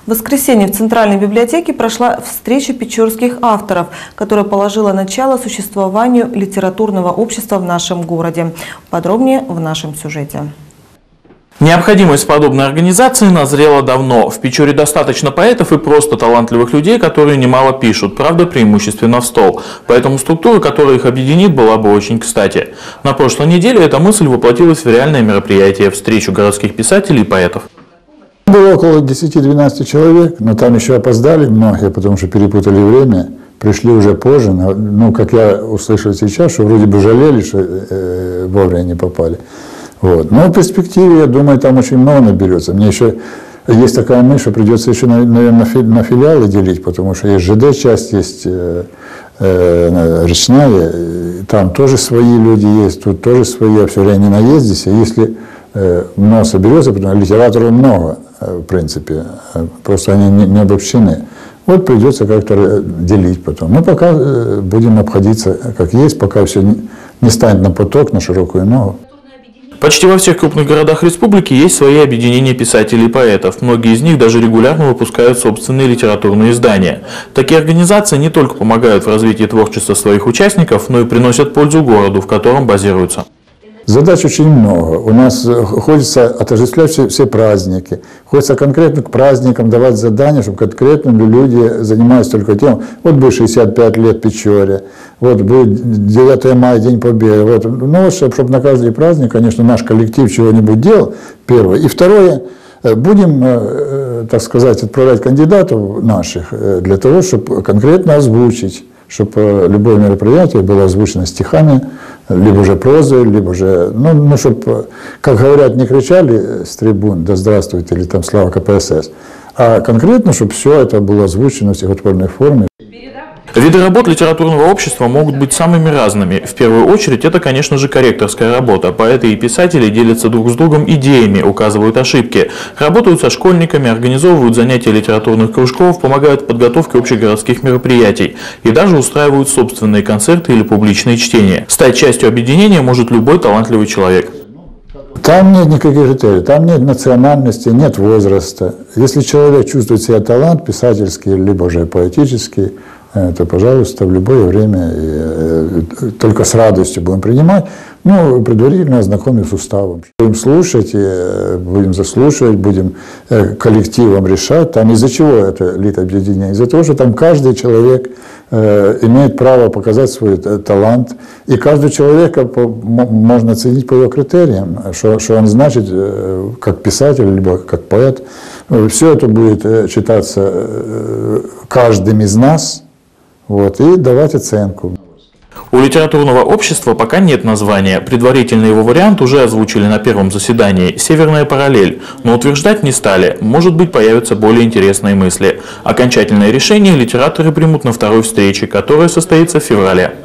В воскресенье в Центральной библиотеке прошла встреча печорских авторов, которая положила начало существованию литературного общества в нашем городе. Подробнее в нашем сюжете. Необходимость подобной организации назрела давно. В Печоре достаточно поэтов и просто талантливых людей, которые немало пишут, правда, преимущественно в стол. Поэтому структура, которая их объединит, была бы очень кстати. На прошлой неделе эта мысль воплотилась в реальное мероприятие – встречу городских писателей и поэтов. Было около 10-12 человек, но там еще опоздали многие, потому что перепутали время. Пришли уже позже, но как я услышал сейчас, что вроде бы жалели, что вовремя не попали. Вот. Но в перспективе, я думаю, там очень много наберется. Мне еще есть такая мысль, что придется еще, наверное, на филиалы делить, потому что есть ЖД-часть, есть речная, там тоже свои люди есть, тут тоже свои, а все время не наездись. И если много соберется, потому что литераторов много, в принципе, просто они не обобщены. Вот придется как-то делить потом. Мы пока будем обходиться как есть, пока все не станет на поток, на широкую ногу. Почти во всех крупных городах республики есть свои объединения писателей и поэтов. Многие из них даже регулярно выпускают собственные литературные издания. Такие организации не только помогают в развитии творчества своих участников, но и приносят пользу городу, в котором базируются. Задач очень много. У нас хочется отождествлять все праздники. Хочется конкретно к праздникам давать задания, чтобы конкретно люди занимались только тем. Вот будет 65 лет Печоре, вот будет 9 мая, День Победы. Вот. Ну, чтобы на каждый праздник, конечно, наш коллектив чего-нибудь делал, первое. И второе, будем, так сказать, отправлять кандидатов наших для того, чтобы конкретно озвучить, чтобы любое мероприятие было озвучено стихами, либо же прозой, либо же, ну чтобы, как говорят, не кричали с трибун «Да здравствует» или там «Слава КПСС», а конкретно, чтобы все это было озвучено в стихотворной форме. Виды работ литературного общества могут быть самыми разными. В первую очередь, это, конечно же, корректорская работа. Поэты и писатели делятся друг с другом идеями, указывают ошибки, работают со школьниками, организовывают занятия литературных кружков, помогают в подготовке общегородских мероприятий и даже устраивают собственные концерты или публичные чтения. Стать частью объединения может любой талантливый человек. Там нет никаких критерий, там нет национальности, нет возраста. Если человек чувствует себя талант писательский, либо же поэтический, то, пожалуйста, в любое время, только с радостью будем принимать, ну, предварительно ознакомив с уставом. Будем слушать, будем заслушивать, будем коллективом решать. Там из-за чего это литобъединение? Из-за того, что там каждый человек имеет право показать свой талант, и каждого человека можно оценить по его критериям, что он значит как писатель, либо как поэт. Все это будет читаться каждым из нас, вот, и давать оценку. У литературного общества пока нет названия. Предварительный его вариант уже озвучили на первом заседании «Северная параллель», но утверждать не стали. Может быть, появятся более интересные мысли. Окончательное решение литераторы примут на второй встрече, которая состоится в феврале.